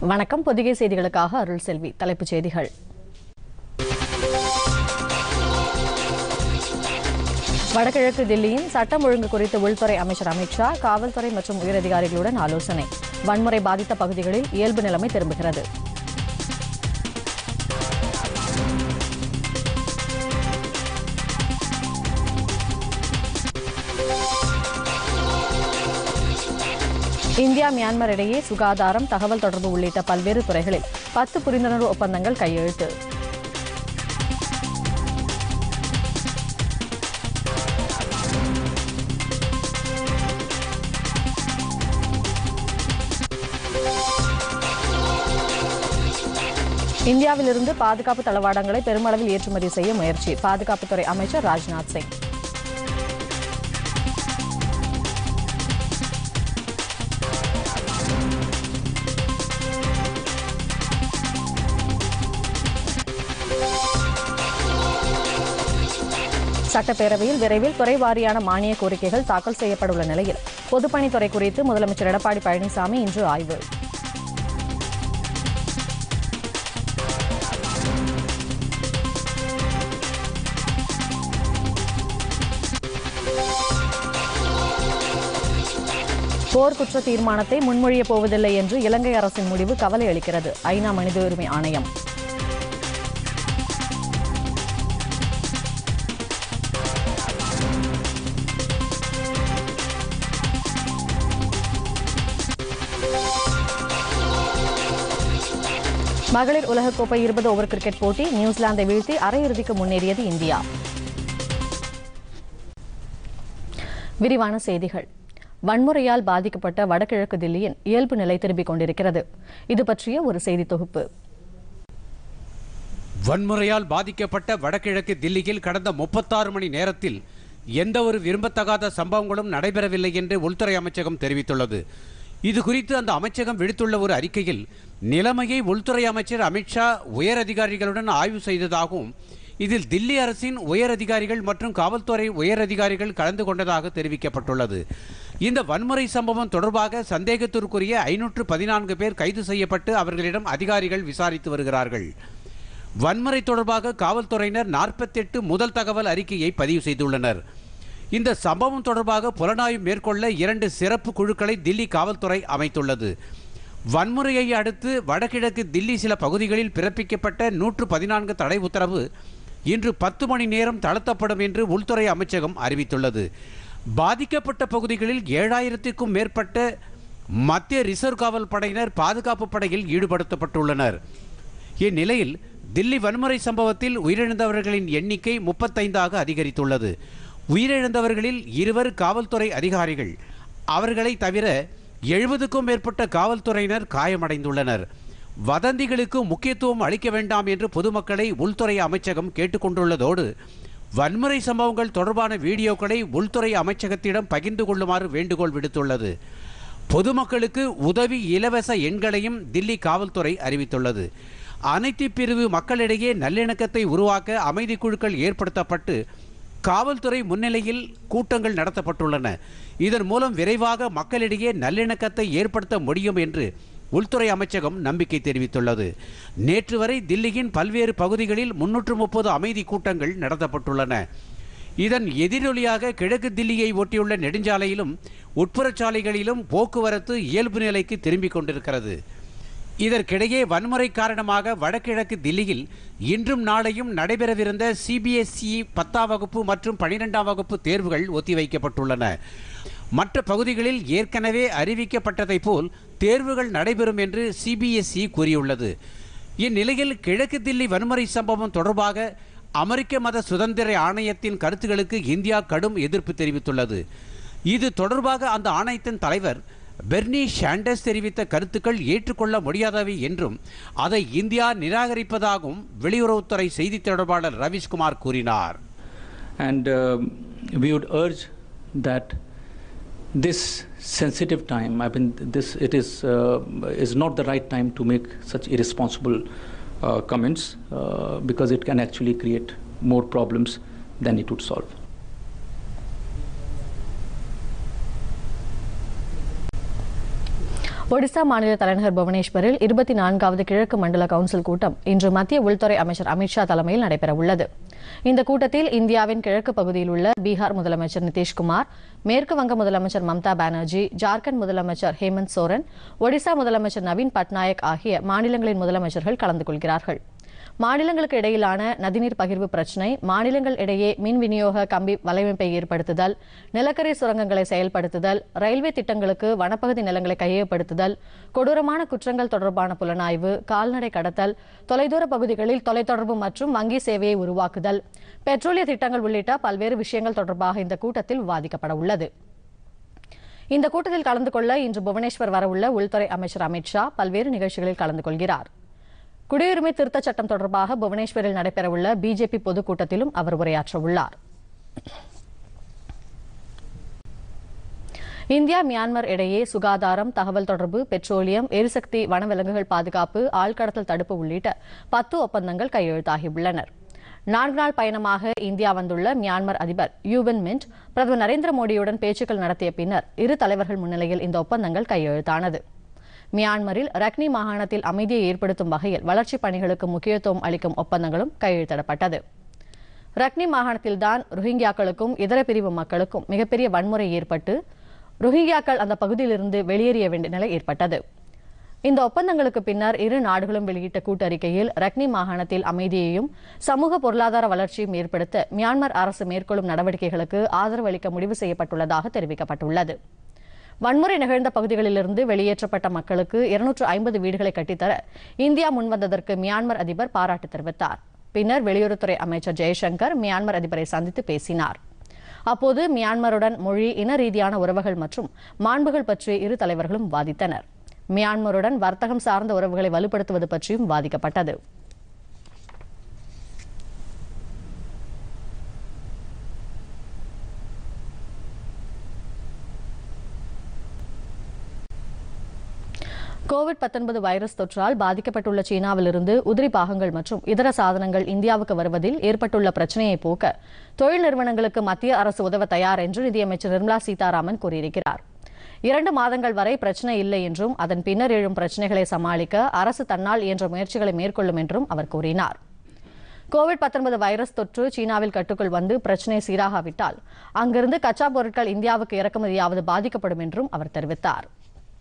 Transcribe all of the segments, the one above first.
வணக்கம். பொதிகை செய்திகளுக்காக அருள் செல்வி. தலைப்புச் செய்திகள். வடகிழக்கு தில்லியின் சட்டம் ஒழுங்கு குறித்து உள்துறை அமைச்சர் அமித் ஷா காவல்துறை மற்றும் உயரதிகாரிகளுடன் ஆலோசனை. வன்முறை பாதித்த பகுதிகளில் இயல்பு நிலைமை திரும்புகிறது. இந்தியா மியான்மர் இடையே சுகாதாரம், தகவல் தொடர்பு உள்ளிட்ட பல்வேறு துறைகளில் 10 புரிந்துணர்வு ஒப்பந்தங்கள் கையெழுத்து. இந்தியாவிலிருந்து பாதுகாப்பு தளவாடங்களை பெருமளவில் ஏற்றுமதி செய்ய முயற்சி. பாதுகாப்புத்துறை அமைச்சர் ராஜ்நாத் சிங். சட்டப்பேரவையில் விரைவில் துறை வாரியான மானிய கோரிக்கைகள் தாக்கல் செய்யப்பட்டுள்ள நிலையில் பொதுப்பணித்துறை குறித்து முதலமைச்சர் எடப்பாடி பழனிசாமி இன்று ஆய்வு. போர்க்குற்ற தீர்மானத்தை முன்மொழியப் போவதில்லை என்று இலங்கை அரசின் முடிவு கவலை அளிக்கிறது. ஐநா மனித உரிமை ஆணையம். மகளிர் உலகக்கோப்பை 20 ஓவர் கிரிக்கெட் போட்டி நியூசிலாந்தை வீழ்த்தி அரையிறுதிக்கு முன்னேறியது இந்தியா. விரிவான செய்திகள். வன்முறையால் பாதிக்கப்பட்ட வடகிழக்கு தில்லியின் இயல்பு நிலை திரும்பிக் கொண்டிருக்கிறது. இது பற்றிய ஒரு செய்தி தொகுப்பு. வன்முறையால் பாதிக்கப்பட்ட வடகிழக்கு தில்லியில் கடந்த 36 மணி நேரத்தில் எந்த ஒரு விரும்பத்தகாத சம்பவங்களும் நடைபெறவில்லை என்று உள்துறை அமைச்சகம் தெரிவித்துள்ளது. இது குறித்து அந்த அமைச்சகம் விடுத்துள்ள ஒரு அறிக்கையில் நிலைமையை உள்துறை அமைச்சர் அமித் ஷா உயர் அதிகாரிகளுடன் ஆய்வு செய்ததாகவும் இதில் தில்லி அரசின் உயர் அதிகாரிகள் மற்றும் காவல்துறை உயர் அதிகாரிகள் கலந்து கொண்டதாக தெரிவிக்கப்பட்டுள்ளது. இந்த வன்முறை சம்பவம் தொடர்பாக சந்தேகத்திற்குரிய 514 பேர் கைது செய்யப்பட்டு அவர்களிடம் அதிகாரிகள் விசாரித்து வருகிறார்கள். வன்முறை தொடர்பாக காவல்துறையினர் 48 முதல் தகவல் அறிக்கையை பதிவு செய்துள்ளனர். இந்த சம்பவம் தொடர்பாக புலனாய்வு மேற்கொள்ள 2 சிறப்பு குழுக்களை தில்லி காவல்துறை அமைத்துள்ளது. வன்முறையை அடுத்து வடகிழக்கு தில்லி சில பகுதிகளில் பிறப்பிக்கப்பட்ட 114 தடை உத்தரவு இன்று 10 மணி நேரம் தளர்த்தப்படும் என்று உள்துறை அமைச்சகம் அறிவித்துள்ளது. பாதிக்கப்பட்ட பகுதிகளில் 7000க்கும் மேற்பட்ட மத்திய ரிசர்வ் காவல் படையினர் பாதுகாப்பு படையில் ஈடுபடுத்தப்பட்டுள்ளனர். இந்நிலையில் தில்லி வன்முறை சம்பவத்தில் உயிரிழந்தவர்களின் எண்ணிக்கை 35ஆக அதிகரித்துள்ளது. உயிரிழந்தவர்களில் 2 காவல்துறை அதிகாரிகள். அவர்களை தவிர 70க்கும் மேற்பட்ட காவல்துறையினர் காயமடைந்துள்ளனர். வதந்திகளுக்கு முக்கியத்துவம் அளிக்க வேண்டாம் என்று பொதுமக்களை உள்துறை அமைச்சகம் கேட்டுக்கொண்டுள்ளதோடு வன்முறை சம்பவங்கள் தொடர்பான வீடியோக்களை உள்துறை அமைச்சகத்திடம் பகிர்ந்து கொள்ளுமாறு வேண்டுகோள் விடுத்துள்ளது. பொதுமக்களுக்கு உதவி இலவச எண்களையும் தில்லி காவல்துறை அறிவித்துள்ளது. அனைத்து பிரிவு மக்களிடையே நல்லிணக்கத்தை உருவாக்க அமைதி குழுக்கள் ஏற்படுத்தப்பட்டு காவல்துறை முன்னிலையில் கூட்டங்கள் நடத்தப்பட்டுள்ளன. இதன் மூலம் விரைவாக மக்களிடையே நல்லிணக்கத்தை ஏற்படுத்த முடியும் என்று உள்துறை அமைச்சகம் நம்பிக்கை தெரிவித்துள்ளது. நேற்று வரை தில்லியின் பல்வேறு பகுதிகளில் 330 அமைதி கூட்டங்கள் நடத்தப்பட்டுள்ளன. இதன் எதிரொலியாக கிழக்கு தில்லியை ஒட்டியுள்ள நெடுஞ்சாலையிலும் உட்புறச்சாலைகளிலும் போக்குவரத்து இயல்பு நிலைக்கு திரும்பிக் கொண்டிருக்கிறது. இதற்கிடையே வன்முறை காரணமாக வடகிழக்கு தில்லியில் இன்றும் நாளையும் நடைபெறவிருந்த CBSE 10ஆம் வகுப்பு மற்றும் 12ஆம் வகுப்பு தேர்வுகள் ஒத்திவைக்கப்பட்டுள்ளன. மற்ற பகுதிகளில் ஏற்கனவே அறிவிக்கப்பட்டதை போல் தேர்வுகள் நடைபெறும் என்று CBSE கூறியுள்ளது. இந்நிலையில் கிழக்கு தில்லி வன்முறை சம்பவம் தொடர்பாக அமெரிக்க மத சுதந்திர ஆணையத்தின் கருத்துக்களுக்கு இந்தியா கடும் எதிர்ப்பு தெரிவித்துள்ளது. இது தொடர்பாக அந்த ஆணையத்தின் தலைவர் பெர்னி சாண்டர்ஸ் தெரிவித்த கருத்துக்கள் ஏற்றுக்கொள்ள முடியாதவை என்றும் அதை இந்தியா நிராகரிப்பதாகவும் வெளியுறவுத்துறை செய்தி தொடர்பாளர் ரவீஷ்குமார் கூறினார். And we would urge that this sensitive time, I mean it is not the right time to make such irresponsible comments because it can actually create more problems than it would solve. Odisha மாநில தலைநகர் புவனேஸ்வரில் 24வது கிழக்கு மண்டல council கூட்டம் இன்று மத்திய உள்துறை அமைச்சர் அமித்ஷா தலைமையில் நடைபெறவுள்ளது. இந்த கூட்டத்தில் இந்தியாவின் கிழக்கு பகுதியில் உள்ள பீகார் முதலமைச்சர் நிதிஷ்குமார், மேற்கு வங்க முதலமைச்சர் மம்தா பானர்ஜி, ஜார்க்கண்ட் முதலமைச்சர் ஹேமந்த் சோரன், ஒடிசா முதலமைச்சர் நவீன் பட்நாயக் ஆகிய மாநிலங்களின் முதலமைச்சர்கள் கலந்து கொள்கிறார்கள். மாநிலங்களுக்கு இடையிலான நதிநீர் பகிர்வு பிரச்சினை, மாநிலங்கள் இடையே மின் விநியோக கம்பி வலையமைப்பை ஏற்படுத்துதல், நிலக்கரி சுரங்கங்களை செயல்படுத்துதல், ரயில்வே திட்டங்களுக்கு வனப்பகுதி நிலங்களை கையகப்படுத்துதல், கொடூரமான குற்றங்கள் தொடர்பான புலனாய்வு, கால்நடை கடத்தல், தொலைதூர பகுதிகளில் தொலைத்தொடர்பு மற்றும் வங்கி சேவையை உருவாக்குதல், பெட்ரோலிய திட்டங்கள் உள்ளிட்ட பல்வேறு விஷயங்கள் தொடர்பாக இந்த கூட்டத்தில் விவாதிக்கப்பட உள்ளது. இந்த கூட்டத்தில் கலந்து கொள்ள இன்று புவனேஸ்வர் வரவுள்ள உள்துறை அமைச்சர் அமித்ஷா பல்வேறு நிகழ்ச்சிகளில் கலந்து கொள்கிறார். குடியுரிமை திருத்தச் சட்டம் தொடர்பாக புவனேஸ்வரில் நடைபெறவுள்ள பிஜேபி பொதுக்கூட்டத்திலும் அவர் உரையாற்றவுள்ளார். இந்தியா மியான்மர் இடையே சுகாதாரம், தகவல் தொடர்பு, பெட்ரோலியம், எரிசக்தி, வனவிலங்குகள் பாதுகாப்பு, ஆழ்கடத்தல் தடுப்பு உள்ளிட்ட 10 ஒப்பந்தங்கள் கையெழுத்தாகியுள்ளன. 4 நாள் பயணமாக இந்தியா வந்துள்ள மியான்மர் அதிபர் யூ வின் மின்ட் பிரதமர் நரேந்திர மோடியுடன் பேச்சுக்கள் நடத்திய பின்னர் இரு தலைவர்கள் முன்னிலையில் இந்த ஒப்பந்தங்கள் கையெழுத்தானது. மியான்மரில் ரக்னி மாகாணத்தில் அமைதியை ஏற்படுத்தும் வகையில் வளர்ச்சிப் பணிகளுக்கு முக்கியத்துவம் அளிக்கும் ஒப்பந்தங்களும் கையெழுத்திடப்பட்டது. ரக்னி மாகாணத்தில்தான் ரோஹிங்கியாக்களுக்கும் இதர பிரிவு மக்களுக்கும் மிகப்பெரிய வன்முறை ஏற்பட்டு ரோஹிங்கியாக்கள் அந்த பகுதியிலிருந்து வெளியேறிய வேண்டிய நிலை ஏற்பட்டது. இந்த ஒப்பந்தங்களுக்கு பின்னர் இரு நாடுகளும் வெளியிட்ட கூட்டறிக்கையில் ரக்னி மாகாணத்தில் அமைதியையும் சமூக பொருளாதார வளர்ச்சியும் ஏற்படுத்த மியான்மர் அரசு மேற்கொள்ளும் நடவடிக்கைகளுக்கு ஆதரவு அளிக்க முடிவு செய்யப்பட்டுள்ளதாக தெரிவிக்கப்பட்டுள்ளது. வன்முறை நிகழ்ந்த பகுதிகளிலிருந்து வெளியேற்றப்பட்ட மக்களுக்கு 250 வீடுகளை கட்டித்தர இந்தியா முன்வந்ததற்கு மியான்மர் அதிபர் பாராட்டு தெரிவித்தார். பின்னர் வெளியுறவுத்துறை அமைச்சர் ஜெய்சங்கர் மியான்மர் அதிபரை சந்தித்து பேசினார். அப்போது மியான்மருடன் மொழி, இன ரீதியான உறவுகள் மற்றும் மாண்புகள் பற்றி இரு தலைவர்களும் விவாதித்தனர். மியான்மருடன் வர்த்தகம் சார்ந்த உறவுகளை வலுப்படுத்துவது பற்றியும் விவாதிக்கப்பட்டது. கோவிட்-19 வைரஸ் தொற்றால் பாதிக்கப்பட்டுள்ள சீனாவிலிருந்து உதிரி பாகங்கள் மற்றும் இதர சாதனங்கள் இந்தியாவுக்கு வருவதில் ஏற்பட்டுள்ள பிரச்சினையை போக்க தொழில் நிறுவனங்களுக்கு மத்திய அரசு உதவ தயார் என்று நிதியமைச்சர் நிர்மலா சீதாராமன் கூறியிருக்கிறார். 2 மாதங்கள் வரை பிரச்சினை இல்லை என்றும் அதன் பின்னர் எழும் பிரச்சினைகளை சமாளிக்க அரசு தன்னால் இயன்ற முயற்சிகளை மேற்கொள்ளும் என்றும் அவர் கூறினார். கோவிட்-19 வைரஸ் தொற்று சீனாவில் கட்டுக்குள் வந்து பிரச்சினை சீராகாவிட்டால் அங்கிருந்து கச்சா பொருட்கள் இந்தியாவுக்கு இறக்குமதியாவது பாதிக்கப்படும் என்றும் அவர் தெரிவித்தார்.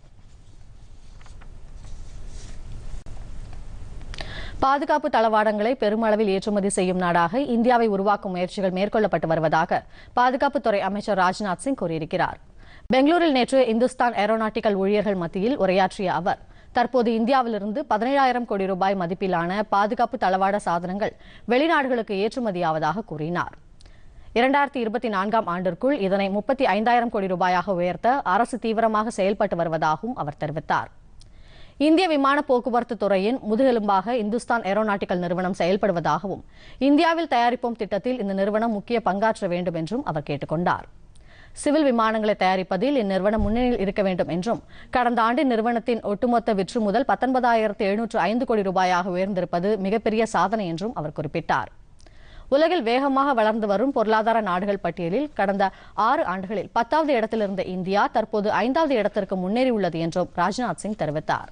பாதுகாப்பு தளவாடங்களை பெருமளவில் ஏற்றுமதி செய்யும் நாடாக இந்தியாவை உருவாக்கும் முயற்சிகள் மேற்கொள்ளப்பட்டு வருவதாக பாதுகாப்புத்துறை அமைச்சர் ராஜ்நாத் சிங் கூறியிருக்கிறார். பெங்களூரில் நேற்று இந்துஸ்தான் ஏரோநாட்டிக்கல் ஊழியர்கள் மத்தியில் உரையாற்றிய அவர், தற்போது இந்தியாவிலிருந்து 17,000 கோடி ரூபாய் மதிப்பிலான பாதுகாப்பு தளவாட சாதனங்கள் வெளிநாடுகளுக்கு ஏற்றுமதியாவதாக கூறினார். 2024ஆம் ஆண்டிற்குள் இதனை 35,000 கோடி ரூபாயாக உயர்த்த அரசு தீவிரமாக செயல்பட்டு வருவதாகவும் அவர் தெரிவித்தார். இந்திய விமான போக்குவரத்து துறையின் முதுகெலும்பாக இந்துஸ்தான் ஏரோநாட்டிக்கல் நிறுவனம் செயல்படுவதாகவும் இந்தியாவில் தயாரிப்போம் திட்டத்தில் இந்த நிறுவனம் முக்கிய பங்காற்ற வேண்டும் என்றும் அவர் கேட்டுக் கொண்டார். சிவில் விமானங்களை தயாரிப்பதில் இந்நிறுவனம் முன்னணியில் இருக்க வேண்டும் என்றும் கடந்த ஆண்டு நிறுவனத்தின் ஒட்டுமொத்த விற்றுமுதல் 19,705 கோடி ரூபாயாக உயர்ந்திருப்பது மிகப்பெரிய சாதனை என்றும் அவர் குறிப்பிட்டார். உலகில் வேகமாக வளர்ந்து வரும் பொருளாதார நாடுகள் பட்டியலில் கடந்த 6 ஆண்டுகளில் 10வது இடத்தில் இருந்த இந்தியா தற்போது 5வது இடத்திற்கு முன்னேறியுள்ளது என்றும் ராஜ்நாத் சிங் தெரிவித்தார்.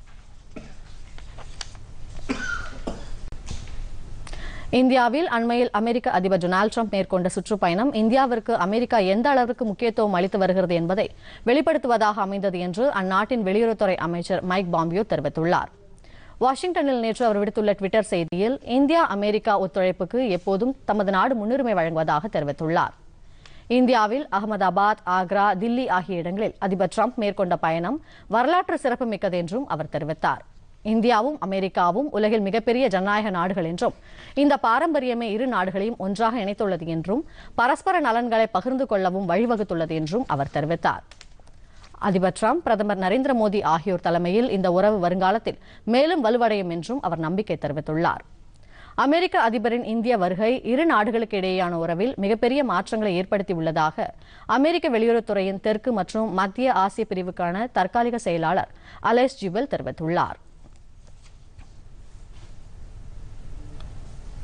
இந்தியாவில் அண்மையில் அமெரிக்க அதிபர் டொனால்டு டிரம்ப் மேற்கொண்ட சுற்றுப்பயணம் இந்தியாவிற்கு அமெரிக்கா எந்த அளவிற்கு முக்கியத்துவம் அளித்து வருகிறது என்பதை வெளிப்படுத்துவதாக அமைந்தது என்று அந்நாட்டின் வெளியுறவுத்துறை அமைச்சர் மைக் பாம்பியோ தெரிவித்துள்ளார். வாஷிங்டனில் நேற்று அவர் விடுத்துள்ள ட்விட்டர் செய்தியில், இந்தியா அமெரிக்கா ஒத்துழைப்புக்கு எப்போதும் தமது நாடு முன்னுரிமை வழங்குவதாக தெரிவித்துள்ளார். இந்தியாவில் அகமதாபாத், ஆக்ரா, தில்லி ஆகிய இடங்களில் அதிபர் டிரம்ப் மேற்கொண்ட பயணம் வரலாற்று சிறப்புமிக்கது என்றும் அவர் தெரிவித்தார். இந்தியாவும் அமெரிக்காவும் உலகில் மிகப்பெரிய ஜனநாயக நாடுகள் என்றும் இந்த பாரம்பரியமே இரு நாடுகளையும் ஒன்றாக இணைத்துள்ளது என்றும் பரஸ்பர நலன்களை பகிர்ந்து கொள்ளவும் வழிவகுத்துள்ளது என்றும் அவர் தெரிவித்தார். அதிபர் டிரம்ப், பிரதமர் நரேந்திர மோடி ஆகியோர் தலைமையில் இந்த உறவு வருங்காலத்தில் மேலும் வலுவடையும் என்றும் அவர் நம்பிக்கை தெரிவித்துள்ளார். அமெரிக்க அதிபரின் இந்திய வருகை இரு நாடுகளுக்கு இடையேயான உறவில் மிகப்பெரிய மாற்றங்களை ஏற்படுத்தியுள்ளதாக அமெரிக்க வெளியுறவுத்துறையின் தெற்கு மற்றும் மத்திய ஆசிய பிரிவுக்கான தற்காலிக செயலாளர் அலைஸ் ஜிவல் தெரிவித்துள்ளார்.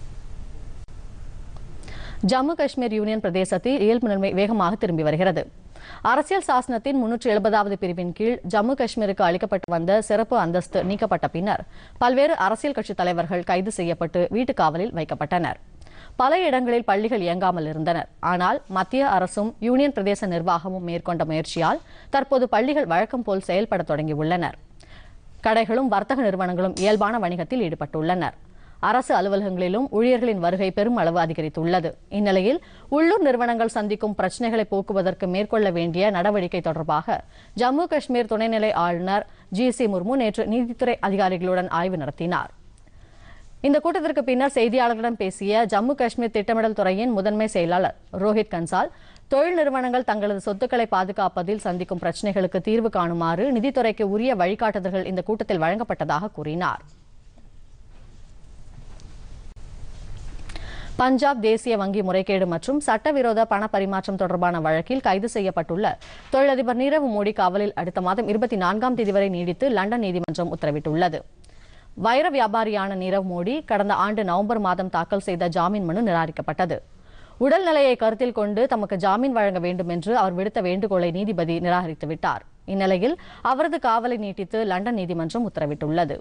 ஜம்மு காஷ்மீர் யூனியன் பிரதேசத்தில் இயல்பு நிலைமை வேகமாக திரும்பி வருகிறது. அரசியல் சாசனத்தின் 370வது பிரிவின் கீழ் ஜம்மு காஷ்மீருக்கு அளிக்கப்பட்டு வந்த சிறப்பு அந்தஸ்து நீக்கப்பட்ட பின்னர் பல்வேறு அரசியல் கட்சித் தலைவர்கள் கைது செய்யப்பட்டு வீட்டுக் காவலில் வைக்கப்பட்டனர். பல இடங்களில் பள்ளிகள் இயங்காமல் இருந்தனர். ஆனால் மத்திய அரசும் யூனியன் பிரதேச நிர்வாகமும் மேற்கொண்ட முயற்சியால் தற்போது பள்ளிகள் வழக்கம் போல் செயல்பட தொடங்கியுள்ளனர். கடைகளும் வர்த்தக நிறுவனங்களும் இயல்பான வணிகத்தில் ஈடுபட்டுள்ளனர். அரசு அலுவலகங்களிலும் ஊழியர்களின் வருகை பெரும் அளவு அதிகரித்துள்ளது. இந்நிலையில் உள்ளூர் நிறுவனங்கள் சந்திக்கும் பிரச்சினைகளை போக்குவதற்கு மேற்கொள்ள வேண்டிய நடவடிக்கை தொடர்பாக ஜம்மு காஷ்மீர் துணைநிலை ஆளுநர் ஜி.சி. முர்மு நேற்று நீதித்துறை அதிகாரிகளுடன் ஆய்வு நடத்தினார். இந்த கூட்டத்திற்கு பின்னர் செய்தியாளர்களிடம் பேசிய ஜம்மு காஷ்மீர் திட்டமிடல் துறையின் முதன்மை செயலாளர் ரோஹித் கன்சால், தொழில் நிறுவனங்கள் தங்களது சொத்துக்களை பாதுகாப்பதில் சந்திக்கும் பிரச்சினைகளுக்கு தீர்வு காணுமாறு நிதித்துறைக்கு உரிய வழிகாட்டுதல்கள் இந்த கூட்டத்தில் வழங்கப்பட்டதாக கூறினார். பஞ்சாப் தேசிய வங்கி முறைகேடு மற்றும் சட்டவிரோத பண பரிமாற்றம் தொடர்பான வழக்கில் கைது செய்யப்பட்டுள்ள தொழிலதிபர் நீரவ் மோடி காவலில் அடுத்த மாதம் 24ஆம் தேதி வரை நீடித்து லண்டன் நீதிமன்றம் உத்தரவிட்டுள்ளது. வைர வியாபாரியான நீரவ் மோடி கடந்த ஆண்டு நவம்பர் மாதம் தாக்கல் செய்த ஜாமீன் மனு நிராகரிக்கப்பட்டது. உடல்நிலையை கருத்தில் கொண்டு தமக்கு ஜாமீன் வழங்க வேண்டும் என்று அவர் விடுத்த வேண்டுகோளை நீதிபதி நிராகரித்துவிட்டார். இந்நிலையில் அவரது காவலை நீட்டித்து லண்டன் நீதிமன்றம் உத்தரவிட்டுள்ளது.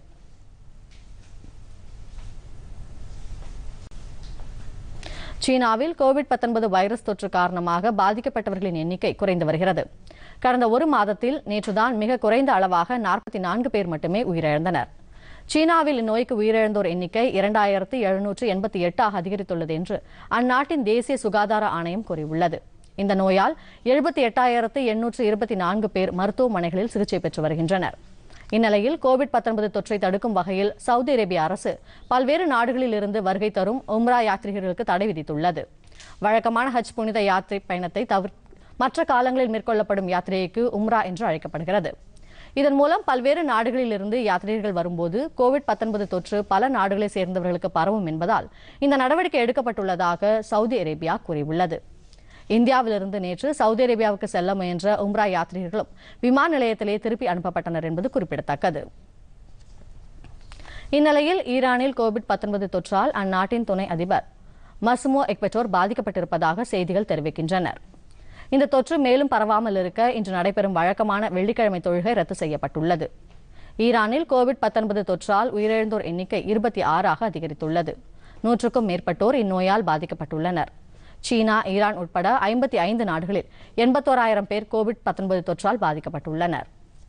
சீனாவில் கோவிட்-19 வைரஸ் தொற்று காரணமாக பாதிக்கப்பட்டவர்களின் எண்ணிக்கை குறைந்து வருகிறது. கடந்த ஒரு மாதத்தில் நேற்றுதான் மிக குறைந்த அளவாக 44 பேர் மட்டுமே உயிரிழந்தனர். சீனாவில் இந்நோய்க்கு உயிரிழந்தோர் எண்ணிக்கை 2788 அதிகரித்துள்ளது என்று அந்நாட்டின் தேசிய சுகாதார ஆணையம் கூறியுள்ளது. இந்த நோயால் 78,824 பேர் மருத்துவமனைகளில் சிகிச்சை பெற்று வருகின்றனர். இந்நிலையில் கோவிட்-19 தொற்றை தடுக்கும் வகையில் சவுதி அரேபிய அரசு பல்வேறு நாடுகளில் இருந்து வருகை தரும் உம்ரா யாத்ரீகர்களுக்கு தடை விதித்துள்ளது. வழக்கமான ஹஜ் புனித யாத்திரை பயணத்தை மற்ற காலங்களில் மேற்கொள்ளப்படும் யாத்திரைக்கு உம்ரா என்று அழைக்கப்படுகிறது. இதன் மூலம் பல்வேறு நாடுகளில் இருந்து யாத்ரீகர்கள் வரும்போது கோவிட்-19 தொற்று பல நாடுகளை சேர்ந்தவர்களுக்கு பரவும் என்பதால் இந்த நடவடிக்கை எடுக்கப்பட்டுள்ளதாக சவுதி அரேபியா கூறியுள்ளது. இந்தியாவிலிருந்து நேற்று சவுதி அரேபியாவுக்கு செல்ல முயன்ற உம்ரா யாத்ரீகர்களும் விமான நிலையத்திலேயே திருப்பி அனுப்பப்பட்டனர் என்பது குறிப்பிடத்தக்கது. இந்நிலையில் ஈரானில் கோவிட்-19 தொற்றால் அந்நாட்டின் துணை அதிபர் மஸ்மோ எக்வெடோர் பாதிக்கப்பட்டிருப்பதாக செய்திகள் தெரிவிக்கின்றனர். இந்த தொற்று மேலும் பரவாமல் இருக்க இன்று நடைபெறும் வழக்கமான வெள்ளிக்கிழமை தொழுகை ரத்து செய்யப்பட்டுள்ளது. ஈரானில் கோவிட்-19 தொற்றால் உயிரிழந்தோர் எண்ணிக்கை 26ஆக அதிகரித்துள்ளது. 100க்கும் மேற்பட்டோர் இந்நோயால் பாதிக்கப்பட்டுள்ளனர். சீனா, ஈரான் உட்பட 55 நாடுகளில் 81,000 பேர் கோவிட்-19 தொற்றால் பாதிக்கப்பட்டுள்ளனர்.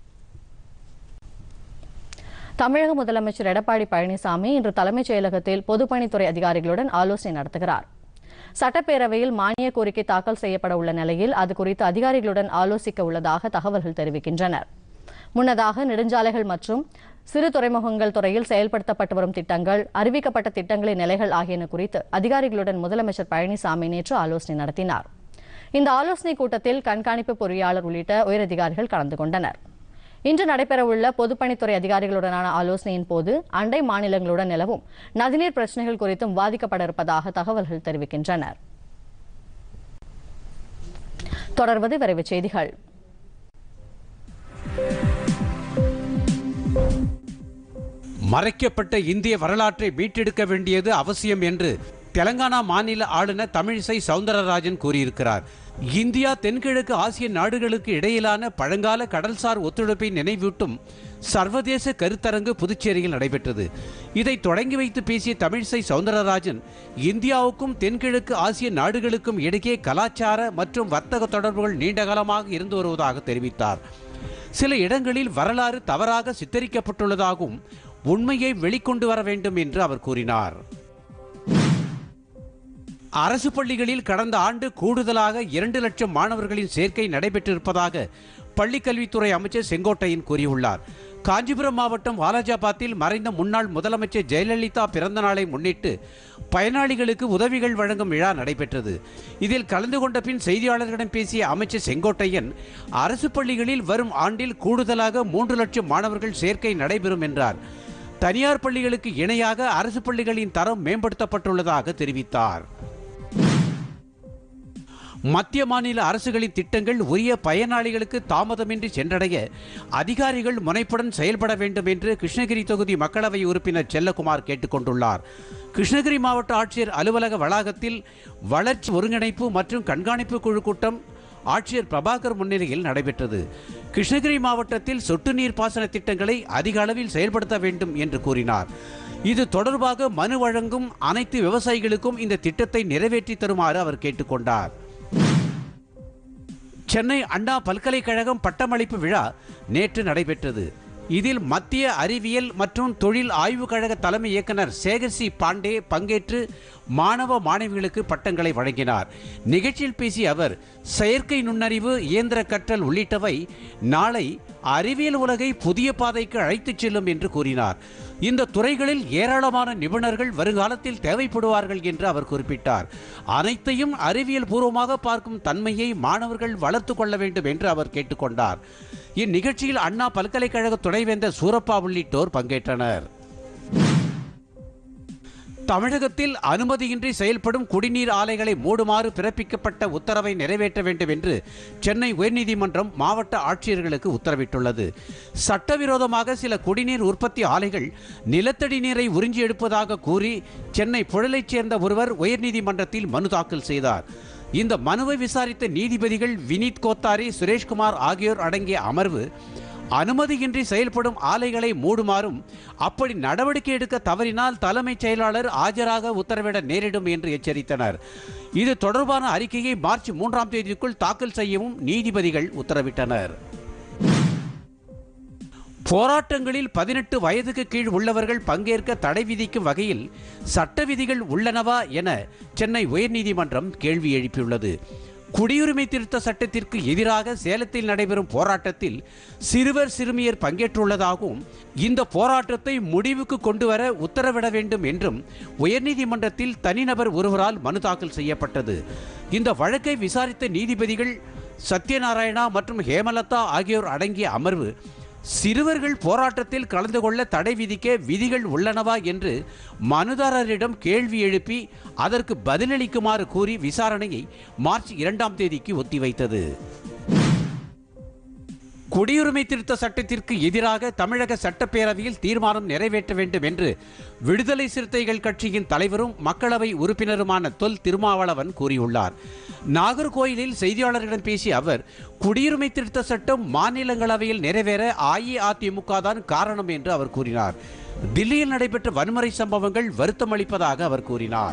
தமிழக முதலமைச்சர் எடப்பாடி பழனிசாமி இன்று தலைமைச் செயலகத்தில் பொதுப்பணித்துறை அதிகாரிகளுடன் ஆலோசனை நடத்துகிறார். சட்டப்பேரவையில் மானிய கோரிக்கை தாக்கல் செய்யப்பட உள்ள நிலையில் அது குறித்து அதிகாரிகளுடன் ஆலோசிக்க உள்ளதாக தகவல்கள் தெரிவிக்கின்றன. முன்னதாக நெடுஞ்சாலைகள் மற்றும் சிறு துறைமுகங்கள் துறையில் செயல்படுத்தப்பட்டு வரும் திட்டங்கள், அறிவிக்கப்பட்ட திட்டங்களின் நிலைகள் ஆகியன குறித்து அதிகாரிகளுடன் முதலமைச்சர் பழனிசாமி நேற்று ஆலோசனை நடத்தினார். இந்த ஆலோசனைக் கூட்டத்தில் கண்காணிப்பு பொறியாளர் உள்ளிட்ட உயரதிகாரிகள் கலந்து கொண்டனர். இன்று நடைபெறவுள்ள பொதுப்பணித்துறை அதிகாரிகளுடனான ஆலோசனையின் போது அண்டை மாநிலங்களுடன் நிலவும் நதிநீர் பிரச்சினைகள் குறித்தும் விவாதிக்கப்பட இருப்பதாக தகவல்கள் தெரிவிக்கின்றன. தொடர்வது விரைவுச் செய்திகள். மறைக்கப்பட்ட இந்திய வரலாற்றை மீட்டெடுக்க வேண்டியது அவசியம் என்று தெலங்கானா மாநில ஆளுநர் தமிழிசை சவுந்தரராஜன் கூறியிருக்கிறார். இந்தியா தென்கிழக்கு ஆசிய நாடுகளுக்கு இடையிலான பழங்கால கடல்சார் ஒத்துழைப்பை நினைவூட்டும் சர்வதேச கருத்தரங்கு புதுச்சேரியில் நடைபெற்றது. இதை தொடங்கி வைத்து பேசிய தமிழிசை சவுந்தரராஜன், இந்தியாவுக்கும் தென்கிழக்கு ஆசிய நாடுகளுக்கும் இடையே கலாச்சார மற்றும் வர்த்தக தொடர்புகள் நீண்டகாலமாக இருந்து வருவதாக தெரிவித்தார். சில இடங்களில் வரலாறு தவறாக சித்தரிக்கப்பட்டுள்ளதாகவும் உண்மையை வெளிக்கொண்டு வர வேண்டும் என்று அவர் கூறினார். அரசு பள்ளிகளில் கடந்த ஆண்டு கூடுதலாக 2 லட்சம் மாணவர்களின் சேர்க்கை நடைபெற்றிருப்பதாக பள்ளிக்கல்வித்துறை அமைச்சர் செங்கோட்டையன் கூறியுள்ளார். காஞ்சிபுரம் மாவட்டம் வாலாஜாபாத்தில் மறைந்த முன்னாள் முதலமைச்சர் ஜெயலலிதா பிறந்த நாளை முன்னிட்டு பயனாளிகளுக்கு உதவிகள் வழங்கும் விழா நடைபெற்றது. இதில் கலந்து கொண்ட பின் செய்தியாளர்களிடம் பேசிய அமைச்சர் செங்கோட்டையன், அரசு பள்ளிகளில் வரும் ஆண்டில் கூடுதலாக 3 லட்சம் மாணவர்கள் சேர்க்கை நடைபெறும் என்றார். தனியார் பள்ளிகளுக்கு இணையாக அரசு பள்ளிகளின் தரம் மேம்படுத்தப்பட்டுள்ளதாக தெரிவித்தார். மத்திய மாநில அரசுகளின் திட்டங்கள் உரிய பயனாளிகளுக்கு தாமதமின்றி சென்றடைய அதிகாரிகள் முனைப்புடன் செயல்பட வேண்டும் என்று கிருஷ்ணகிரி தொகுதி மக்களவை உறுப்பினர் செல்லகுமார் கேட்டுக்கொண்டுள்ளார். கிருஷ்ணகிரி மாவட்ட ஆட்சியர் அலுவலக வளாகத்தில் வளர்ச்சி ஒருங்கிணைப்பு மற்றும் கண்காணிப்பு குழு கூட்டம் ஆட்சியர் பிரபாகர் முன்னிலையில் நடைபெற்றது. கிருஷ்ணகிரி மாவட்டத்தில் சொட்டு நீர் பாசன திட்டங்களை அதிக அளவில் செயல்படுத்த வேண்டும் என்று கூறினார். இது தொடர்பாக மனு வழங்கும் அனைத்து விவசாயிகளுக்கும் இந்த திட்டத்தை நிறைவேற்றி தருமாறு அவர் கேட்டுக்கொண்டார். சென்னை அண்ணா பல்கலைக்கழகம் பட்டமளிப்பு விழா நேற்று நடைபெற்றது. இதில் மத்திய அறிவியல் மற்றும் தொழில் ஆய்வுக் கழக தலைமை இயக்குனர் சேகர் சி பாண்டே பங்கேற்று மாணவ மாணவிகளுக்கு பட்டங்களை வழங்கினார். நிகழ்ச்சியில் பேசிய அவர், செயற்கை நுண்ணறிவு, இயந்திர கற்றல் உள்ளிட்டவை நாளை அறிவியல் உலகை புதிய பாதைக்கு அழைத்துச் செல்லும் என்று கூறினார். இந்த துறைகளில் ஏராளமான நிபுணர்கள் வருங்காலத்தில் தேவைப்படுவார்கள் என்று அவர் குறிப்பிட்டார். அனைத்தையும் அறிவியல் பூர்வமாக பார்க்கும் தன்மையை மாணவர்கள் வளர்த்து கொள்ள வேண்டும் என்று அவர் கேட்டுக்கொண்டார். இந்நிகழ்ச்சியில் அண்ணா பல்கலைக்கழக துணைவேந்தர் சூரப்பா உள்ளிட்டோர் பங்கேற்றனர். தமிழகத்தில் அனுமதியின்றி செயல்படும் குடிநீர் ஆலைகளை மூடுமாறு பிறப்பிக்கப்பட்ட உத்தரவை நிறைவேற்ற வேண்டும் என்று சென்னை உயர்நீதிமன்றம் மாவட்ட ஆட்சியர்களுக்கு உத்தரவிட்டுள்ளது. சட்டவிரோதமாக சில குடிநீர் உற்பத்தி ஆலைகள் நிலத்தடி நீரை உறிஞ்சி எடுப்பதாக கூறி சென்னை புழலைச் சேர்ந்த ஒருவர் உயர்நீதிமன்றத்தில் மனு தாக்கல் செய்தார். இந்த மனுவை விசாரித்த நீதிபதிகள் வினீத் கோத்தாரி, சுரேஷ்குமார் ஆகியோர் அடங்கிய அமர்வு அனுமதியின்றி செயல்படும் ஆலைகளை மூடுமாறும், அப்படி நடவடிக்கை எடுக்க தவறினால் தலைமைச் செயலாளர் ஆஜராக உத்தரவிட நேரிடும் என்று எச்சரித்தனர். இது தொடர்பான அறிக்கையை மார்ச் 3ஆம் தேதிக்குள் தாக்கல் செய்யவும் நீதிபதிகள் உத்தரவிட்டனர். போராட்டங்களில் 18 வயதுக்கு கீழ் உள்ளவர்கள் பங்கேற்க தடை விதிக்கும் வகையில் சட்ட விதிகள் உள்ளனவா என சென்னை உயர்நீதிமன்றம் கேள்வி எழுப்பியுள்ளது. குடியுரிமை திருத்த சட்டத்திற்கு எதிராக சேலத்தில் நடைபெறும் போராட்டத்தில் சிறுவர் சிறுமியர் பங்கேற்றுள்ளதாகவும் இந்த போராட்டத்தை முடிவுக்கு கொண்டுவர உத்தரவிட வேண்டும் என்றும் உயர்நீதிமன்றத்தில் தனிநபர் ஒருவரால் மனு தாக்கல் செய்யப்பட்டது. இந்த வழக்கை விசாரித்த நீதிபதிகள் சத்யநாராயணா மற்றும் ஹேமலதா ஆகியோர் அடங்கிய அமர்வு சிறுவர்கள் போராட்டத்தில் கலந்து கொள்ள தடை விதிக்க விதிகள் உள்ளனவா என்று மனுதாரரிடம் கேள்வி எழுப்பி அதற்கு பதிலளிக்குமாறு கூறி விசாரணையை மார்ச் 2ஆம் தேதிக்கு ஒத்திவைத்தது. குடியுரிமை திருத்த சட்டத்திற்கு எதிராக தமிழக சட்டப்பேரவையில் தீர்மானம் நிறைவேற்ற வேண்டும் என்று விடுதலை சிறுத்தைகள் கட்சியின் தலைவரும் மக்களவை உறுப்பினருமான தொல் திருமாவளவன் கூறியுள்ளார். நாகர்கோயிலில் செய்தியாளர்களிடம் பேசிய அவர், குடியுரிமை திருத்த சட்டம் மாநிலங்களவையில் நிறைவேற அஇஅதிமுக தான் காரணம் என்று அவர் கூறினார். தில்லியில் நடைபெற்ற வன்முறை சம்பவங்கள் வருத்தம் அளிப்பதாக அவர் கூறினார்.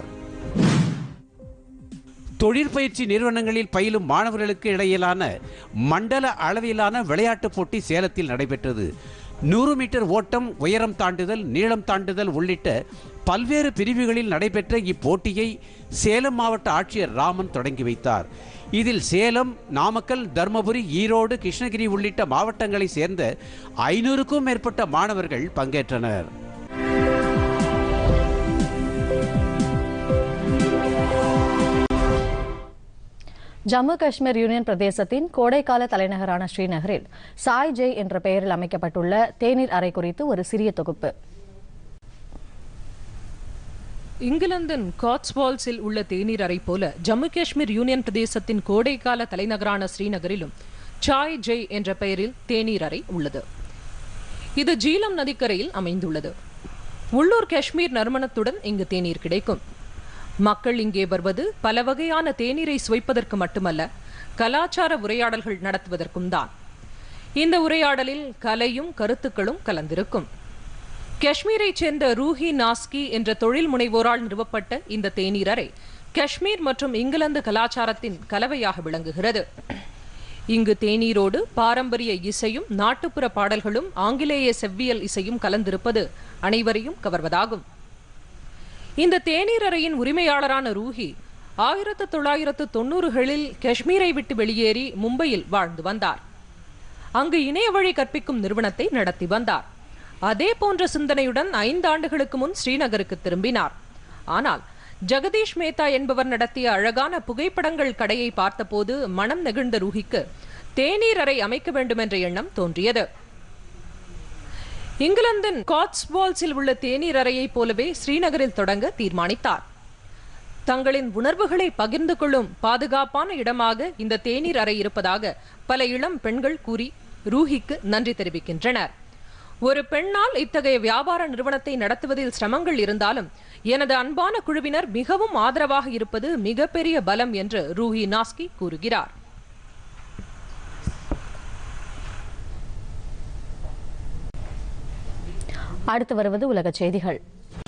தொழிற்பயிற்சி நிறுவனங்களில் பயிலும் மாணவர்களுக்கு இடையிலான மண்டல அளவிலான விளையாட்டுப் போட்டி சேலத்தில் நடைபெற்றது. 100 மீட்டர் ஓட்டம், உயரம் தாண்டுதல், நீளம் தாண்டுதல் உள்ளிட்ட பல்வேறு பிரிவுகளில் நடைபெற்ற இப்போட்டியை சேலம் மாவட்ட ஆட்சியர் ராமன் தொடங்கி வைத்தார். இதில் சேலம், நாமக்கல், தர்மபுரி, ஈரோடு, கிருஷ்ணகிரி உள்ளிட்ட மாவட்டங்களைச் சேர்ந்த 500க்கும் மேற்பட்ட மாணவர்கள் பங்கேற்றனர். ஜம்மு காஷ்மீர் யூனியன் பிரதேசத்தின் கோடைக்கால தலைநகரான ஸ்ரீநகரில் சாய் ஜெய் என்ற பெயரில் அமைக்கப்பட்டுள்ள தேநீர் அறை குறித்து ஒரு சிறிய தொகுப்பு. இங்கிலாந்தின் காட்ஸ்வால்ஸில் உள்ள தேநீர் அறை போல ஜம்மு காஷ்மீர் யூனியன் பிரதேசத்தின் கோடைக்கால தலைநகரான ஸ்ரீநகரிலும் சாய் ஜெய் என்ற பெயரில் தேநீர் அறை உள்ளது. இது ஜீலம் நதிக்கரையில் அமைந்துள்ளது. உள்ளூர் காஷ்மீர் நறுமணத்துடன் இங்கு தேநீர் கிடைக்கும். மக்கள் இங்கே வருவது பல வகையான தேநீரை சுவைப்பதற்கு மட்டுமல்ல, கலாச்சார உரையாடல்கள் நடத்துவதற்கும் தான். இந்த உரையாடலில் கலையும் கருத்துக்களும் கலந்திருக்கும். காஷ்மீரைச் சேர்ந்த ரூஹி நாஸ்கி என்ற தொழில் முனைவோரால் நிறுவப்பட்ட இந்த தேநீர் அறை காஷ்மீர் மற்றும் இங்கிலாந்து கலாச்சாரத்தின் கலவையாக விளங்குகிறது. இங்கு தேநீரோடு பாரம்பரிய இசையும் நாட்டுப்புற பாடல்களும் ஆங்கிலேய செவ்வியல் இசையும் கலந்திருப்பது அனைவரையும் கவர்வதாகும். இந்த தேநீர் அறையின் உரிமையாளரான ரூஹி 1990களில் காஷ்மீரை விட்டு வெளியேறி மும்பையில் வாழ்ந்து வந்தார். அங்கு இணைய வழி கற்பிக்கும் நிறுவனத்தை நடத்தி வந்தார். அதே போன்ற சிந்தனையுடன் 5 ஆண்டுகளுக்கு முன் ஸ்ரீநகருக்கு திரும்பினார். ஆனால் ஜெகதீஷ் மேத்தா என்பவர் நடத்திய அழகான புகைப்படங்கள் கடையை பார்த்தபோது மனம் நெகிழ்ந்த ரூஹிக்கு தேநீர் அறை அமைக்க வேண்டும் என்ற எண்ணம் தோன்றியது. இங்கிலாந்தின் காட்ஸ்வால்ஸில் உள்ள தேநீர் அறையைப் போலவே ஸ்ரீநகரில் தொடங்க தீர்மானித்தார். தங்களின் உணர்வுகளை பகிர்ந்து கொள்ளும் பாதுகாப்பான இடமாக இந்த தேநீர் அறை இருப்பதாக பல இளம் பெண்கள் கூறி ரூஹிக்கு நன்றி தெரிவிக்கின்றனர். ஒரு பெண்ணால் இத்தகைய வியாபார நிறுவனத்தை நடத்துவதில் சிரமங்கள் இருந்தாலும் எனது அன்பான குழுவினர் மிகவும் ஆதரவாக இருப்பது மிகப்பெரிய பலம் என்று ரூஹி நாஸ்கி கூறுகிறார். அடுத்து வருவது உலகச் செய்திகள்.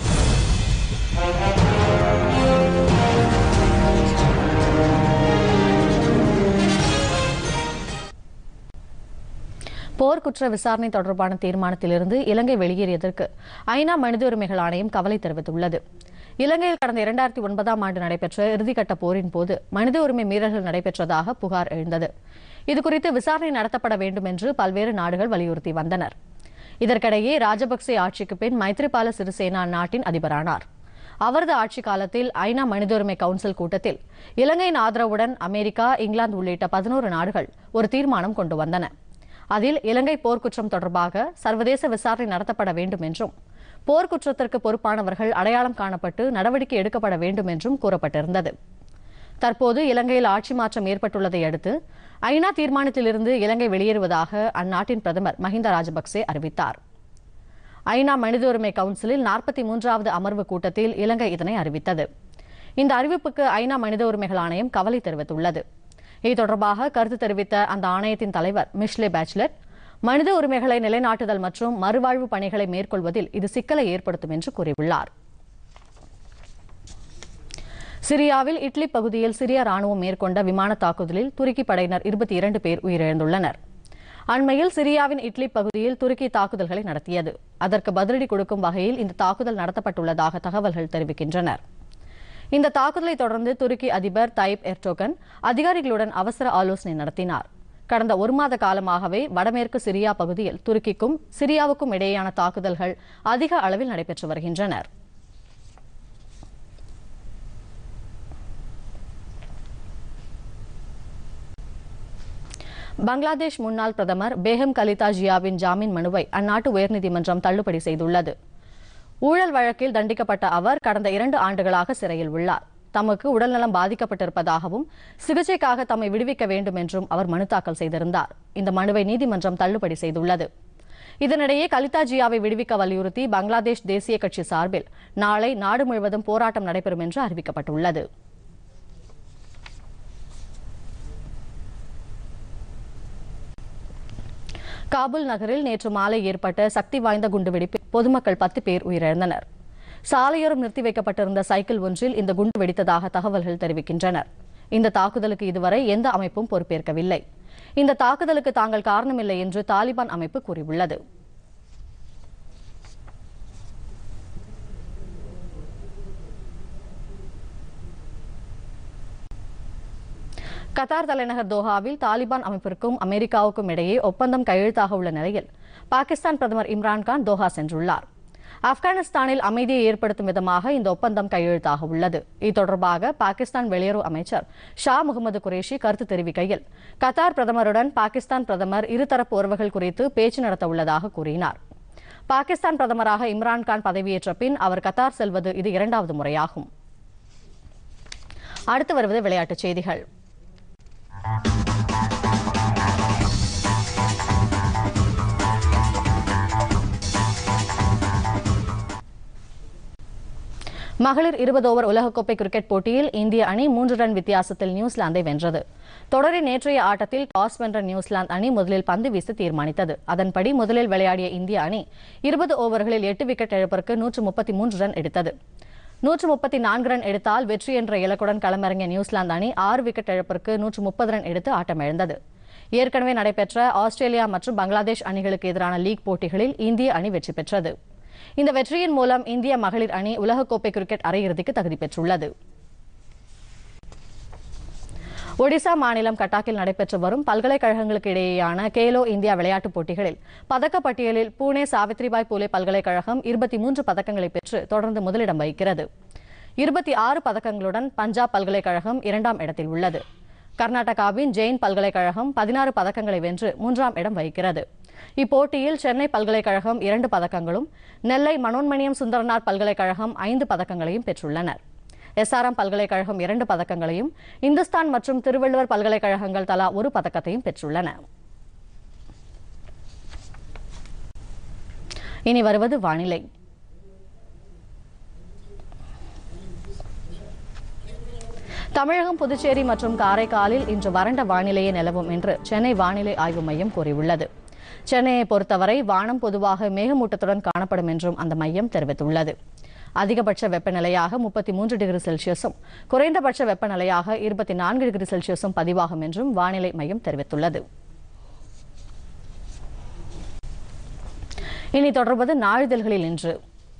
போர்க்குற்ற விசாரணை தொடர்பான தீர்மானத்திலிருந்து இலங்கை வெளியேறியதற்கு ஐநா மனித உரிமைகள் ஆணையம் கவலை தெரிவித்துள்ளது. இலங்கையில் கடந்த 2009ஆம் ஆண்டு நடைபெற்ற இறுதிக்கட்ட போரின் போது மனித உரிமை மீறல்கள் நடைபெற்றதாக புகார் எழுந்தது. இதுகுறித்து விசாரணை நடத்தப்பட வேண்டும் என்று பல்வேறு நாடுகள் வலியுறுத்தி வந்தனர். இதற்கிடையே ராஜபக்சே ஆட்சிக்கு பின் மைத்ரிபால சிறிசேனா நாட்டின் அதிபரானார். அவரது ஆட்சி காலத்தில் ஐநா மனித உரிமை கவுன்சில் கூட்டத்தில் இலங்கையின் ஆதரவுடன் அமெரிக்கா, இங்கிலாந்து உள்ளிட்ட 11 நாடுகள் ஒரு தீர்மானம் கொண்டு வந்தன. அதில் இலங்கை போர்க்குற்றம் தொடர்பாக சர்வதேச விசாரணை நடத்தப்பட வேண்டும் என்றும் போர்க்குற்றத்திற்கு பொறுப்பானவர்கள் அடையாளம் காணப்பட்டு நடவடிக்கை எடுக்கப்பட வேண்டும் என்றும் கூறப்பட்டிருந்தது. தற்போது இலங்கையில் ஆட்சி மாற்றம் ஏற்பட்டுள்ளதை அடுத்து ஐநா தீர்மானத்திலிருந்து இலங்கை வெளியேறுவதாக அந்நாட்டின் பிரதமர் மஹிந்த ராஜபக்சே அறிவித்தார். ஐநா மனித உரிமை கவுன்சிலில் 43வது அமர்வு கூட்டத்தில் இலங்கை இதனை அறிவித்தது. இந்த அறிவிப்புக்கு ஐநா மனித உரிமைகள் ஆணையம் கவலை தெரிவித்துள்ளது. இது தொடர்பாக கருத்து தெரிவித்த அந்த ஆணையத்தின் தலைவர் மிஷ்லே பேச்லெட், மனித உரிமைகளை நிலைநாட்டுதல் மற்றும் மறுவாழ்வு பணிகளை மேற்கொள்வதில் இது சிக்கலை ஏற்படுத்தும் என்று கூறியுள்ளார். சிரியாவில் இட்லிப் பகுதியில் சிரிய ராணுவம் மேற்கொண்ட விமான தாக்குதலில் துருக்கி படையினர் 22 பேர் உயிரிழந்துள்ளனர். அண்மையில் சிரியாவின் இட்லிப் பகுதியில் துருக்கி தாக்குதல்களை நடத்தியது. அதற்கு பதிலடி கொடுக்கும் வகையில் இந்த தாக்குதல் நடத்தப்பட்டுள்ளதாக தகவல்கள் தெரிவிக்கின்றன. இந்த தாக்குதலை தொடர்ந்து துருக்கி அதிபர் தைப் எர்டோகன் அதிகாரிகளுடன் அவசர ஆலோசனை நடத்தினார். கடந்த 1 மாத காலமாகவே வடமேற்கு சிரியா பகுதியில் துருக்கிக்கும் சிரியாவுக்கும் இடையேயான தாக்குதல்கள் அதிக அளவில் நடைபெற்று வருகின்றன. பங்களாதேஷ் முன்னாள் பிரதமர் பேகம் கலிதா ஜியாவின் ஜாமீன் மனுவை அந்நாட்டு உயர்நீதிமன்றம் தள்ளுபடி செய்துள்ளது. ஊழல் வழக்கில் தண்டிக்கப்பட்ட அவர் கடந்த 2 ஆண்டுகளாக சிறையில் உள்ளார். தமக்கு உடல்நலம் பாதிக்கப்பட்டிருப்பதாகவும் சிகிச்சைக்காக தம்மை விடுவிக்க வேண்டும் என்றும் அவர் மனு தாக்கல் செய்திருந்தார். இந்த மனுவை நீதிமன்றம் தள்ளுபடி செய்துள்ளது. இதனிடையே கலிதா ஜியாவை விடுவிக்க வலியுறுத்தி பங்களாதேஷ் தேசிய கட்சி சார்பில் நாளை நாடு முழுவதும் போராட்டம் நடைபெறும் என்று அறிவிக்கப்பட்டுள்ளது. காபூல் நகரில் நேற்று மாலை ஏற்பட்ட சக்தி வாய்ந்த குண்டுவெடிப்பில் பொதுமக்கள் 10 பேர் உயிரிழந்தனர். சாலையோரம் நிறுத்தி வைக்கப்பட்டிருந்த சைக்கிள் ஒன்றில் இந்த குண்டு வெடித்ததாக தகவல்கள் தெரிவிக்கின்றன. இந்த தாக்குதலுக்கு இதுவரை எந்த அமைப்பும் பொறுப்பேற்கவில்லை. இந்த தாக்குதலுக்கு தாங்கள் காரணமில்லை என்று தாலிபான் அமைப்பு கூறியுள்ளது. கத்தார் தலைநகர் தோஹாவில் தாலிபான் அமைப்பிற்கும் அமெரிக்காவுக்கும் இடையே ஒப்பந்தம் கையெழுத்தாக உள்ள நிலையில் பாகிஸ்தான் பிரதமர் இம்ரான்கான் தோஹா சென்றுள்ளார். ஆப்கானிஸ்தானில் அமைதியை ஏற்படுத்தும் விதமாக இந்த ஒப்பந்தம் கையெழுத்தாக உள்ளது. இது தொடர்பாக பாகிஸ்தான் வெளியுறவு அமைச்சர் ஷா முகமது குரேஷி கருத்து தெரிவிக்கையில், கத்தார் பிரதமருடன் பாகிஸ்தான் பிரதமர் இருதரப்பு உறவுகள் குறித்து பேச்சு நடத்த உள்ளதாக கூறினார். பாகிஸ்தான் பிரதமராக இம்ரான்கான் பதவியேற்ற பின் அவர் கத்தார் செல்வது இது 2வது முறையாகும். அடுத்து வருவது விளையாட்டுச் செய்திகள். மகளிர் 20 ஓவர் உலகக்கோப்பை கிரிக்கெட் போட்டியில் இந்திய அணி 3 ரன் வித்தியாசத்தில் நியூசிலாந்தை வென்றது. தொடரின் நேற்றைய ஆட்டத்தில் டாஸ் வென்ற நியூசிலாந்து அணி முதலில் பந்து வீச தீர்மானித்தது. அதன்படி முதலில் விளையாடிய இந்திய அணி 20 ஓவர்களில் 8 விக்கெட் இழப்பிற்கு 133 ரன் எடுத்தது. 134 ரன் எடுத்தால் வெற்றி என்ற இலக்குடன் களமிறங்கிய நியூசிலாந்து அணி 6 விக்கெட் இழப்பிற்கு 130 ரன் எடுத்து ஆட்டமிழந்தது. ஏற்கனவே நடைபெற்ற ஆஸ்திரேலியா மற்றும் பங்களாதேஷ் அணிகளுக்கு எதிரான லீக் போட்டிகளில் இந்திய அணி வெற்றி பெற்றது. இந்த வெற்றியின் மூலம் இந்திய மகளிர் அணி உலகக்கோப்பை கிரிக்கெட் அரையிறுதிக்கு தகுதி பெற்றுள்ளது. ஒடிசா மாநிலம் கட்டாக்கில் நடைபெற்று வரும் பல்கலைக்கழகங்களுக்கு இடையேயான கேலோ இந்தியா விளையாட்டுப் போட்டிகளில் பதக்கப்பட்டியலில் புனே சாவித்ரிபாய் பூலே பல்கலைக்கழகம் 23 பதக்கங்களை பெற்று தொடர்ந்து முதலிடம் வகிக்கிறது. 26 பதக்கங்களுடன் பஞ்சாப் பல்கலைக்கழகம் 2ஆம் இடத்தில் உள்ளது. கர்நாடகாவின் ஜெயின் பல்கலைக்கழகம் 16 பதக்கங்களை வென்று 3ஆம் இடம் வகிக்கிறது. இப்போட்டியில் சென்னை பல்கலைக்கழகம் 2 பதக்கங்களும், நெல்லை மனோன்மணியம் சுந்தரனார் பல்கலைக்கழகம் 5 பதக்கங்களையும் பெற்றுள்ளனர். SRM பல்கலைக்கழகம் 2 பதக்கங்களையும், இந்துஸ்தான் மற்றும் திருவள்ளுவர் பல்கலைக்கழகங்கள் தலா 1 பதக்கத்தையும் பெற்றுள்ளன. இனி வருவது வானிலை. தமிழகம், புதுச்சேரி மற்றும் காரைக்காலில் இன்று வறண்ட வானிலையே நிலவும் என்று சென்னை வானிலை ஆய்வு மையம் கூறியுள்ளது. சென்னையை பொறுத்தவரை வானம் பொதுவாக மேகமூட்டத்துடன் காணப்படும் என்றும் அந்த மையம் தெரிவித்துள்ளது. அதிகபட்ச வெப்பநிலையாக 33 டிகிரி செல்சியஸும் குறைந்தபட்ச வெப்பநிலையாக 24 டிகிரி செல்சியஸும் பதிவாகும் என்றும் வானிலை மையம் தெரிவித்துள்ளது. இனி தொடர்வது நாளிதழ்களில் இன்று.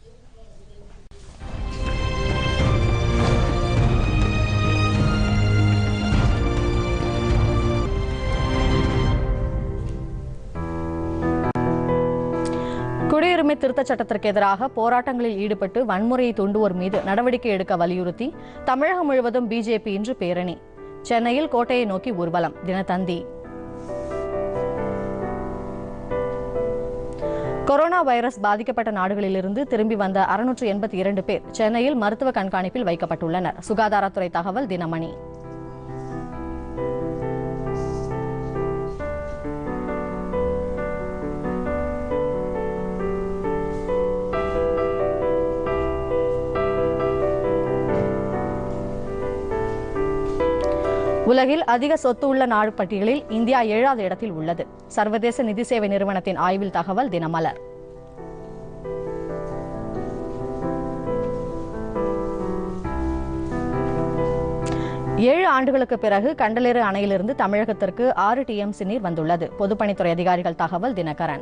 குடியுரிமை திருத்தச் சட்டத்திற்கு எதிராக போராட்டங்களில் ஈடுபட்டு வன்முறையை தூண்டுவோர் மீது நடவடிக்கை எடுக்க வலியுறுத்தி தமிழகம் முழுவதும் பிஜேபி இன்று பேரணி. சென்னையில் கோட்டையை நோக்கி ஊர்வலம். தினத்தந்தி. கொரோனா வைரஸ் பாதிக்கப்பட்ட நாடுகளிலிருந்து திரும்பி வந்த 682 பேர் சென்னையில் மருத்துவ கண்காணிப்பில் வைக்கப்பட்டுள்ளனர். சுகாதாரத்துறை தகவல். தினமணி. உலகில் அதிக சொத்து உள்ள நாடு பட்டியலில் இந்தியா 7வது இடத்தில் உள்ளது. சர்வதேச நிதி சேவை நிறுவனத்தின் ஆய்வில் தகவல். தினமலர். ஏழு ஆண்டுகளுக்கு பிறகு கண்டலேறு அணையிலிருந்து தமிழகத்திற்கு 6 TMC நீர் வந்துள்ளது. பொதுப்பணித்துறை அதிகாரிகள் தகவல். தினகரன்.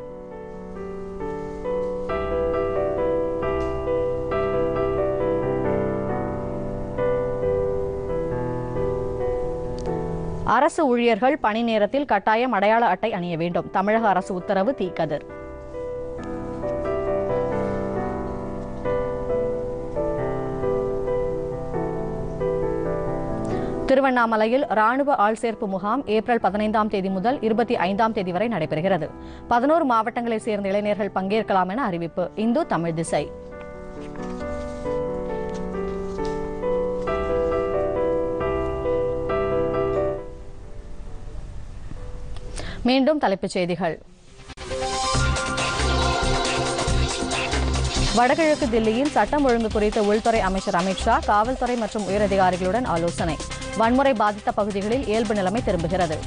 அரசு ஊழியர்கள் பணி நேரத்தில் கட்டாயம் அடையாள அட்டை அணிய வேண்டும். தமிழக அரசு உத்தரவு. தீக்கதிர். திருவண்ணாமலையில் ராணுவ ஆள்சேர்ப்பு முகாம் ஏப்ரல் 15ஆம் தேதி முதல் 25ஆம் தேதி வரை நடைபெறுகிறது. 11 மாவட்டங்களைச் சேர்ந்த இளைஞர்கள் பங்கேற்கலாம் என அறிவிப்பு. இந்து தமிழ் திசை. மீண்டும் தலைப்புச் செய்திகள். வடகிழக்கு தில்லியில் சட்டம் ஒழுங்கு குறித்து உள்துறை அமைச்சர் அமித்ஷா காவல்துறை மற்றும் உயரதிகாரிகளுடன் ஆலோசனை. வன்முறை பாதித்த பகுதிகளில் இயல்பு நிலைமை திரும்புகிறது.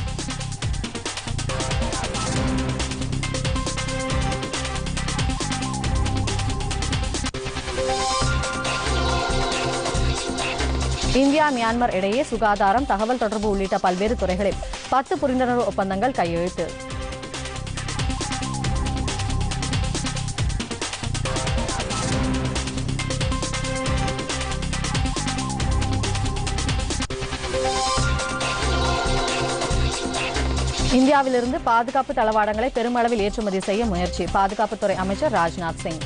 இந்தியா மியான்மர் இடையே சுகாதாரம், தகவல் தொடர்பு உள்ளிட்ட பல்வேறு துறைகளில் 10 புரிந்துணர்வு ஒப்பந்தங்கள் கையெழுத்து. இந்தியாவிலிருந்து பாதுகாப்பு தளவாடங்களை பெருமளவில் ஏற்றுமதி செய்ய முயற்சி. பாதுகாப்புத்துறை அமைச்சர் ராஜ்நாத் சிங்.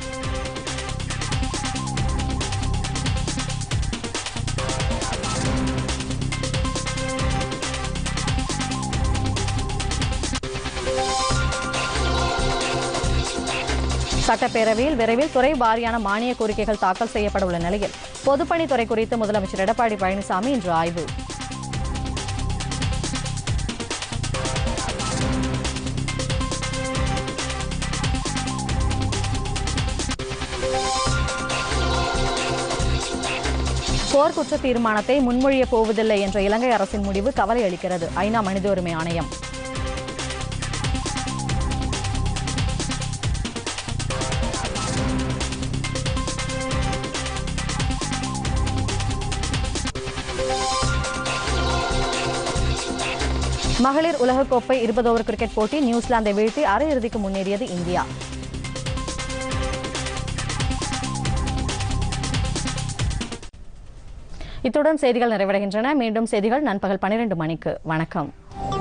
சட்டப்பேரவையில் விரைவில் துறை வாரியான மானிய கோரிக்கைகள் தாக்கல் செய்யப்பட உள்ள நிலையில் பொதுப்பணித்துறை குறித்து முதலமைச்சர் எடப்பாடி பழனிசாமி இன்று ஆய்வு. போர்க்குற்ற தீர்மானத்தை முன்மொழியப் போவதில்லை என்ற இலங்கை அரசின் முடிவு கவலை அளிக்கிறது. ஐநா மனித உரிமை ஆணையம். மகளிர் உலகக்கோப்பை 20 ஓவர் கிரிக்கெட் போட்டி நியூசிலாந்தை வீழ்த்தி அரையிறுதிக்கு முன்னேறியது இந்தியா. இத்துடன் செய்திகள் நிறைவடைகின்றன. மீண்டும் செய்திகள் நண்பகல் 12 மணிக்கு. வணக்கம்.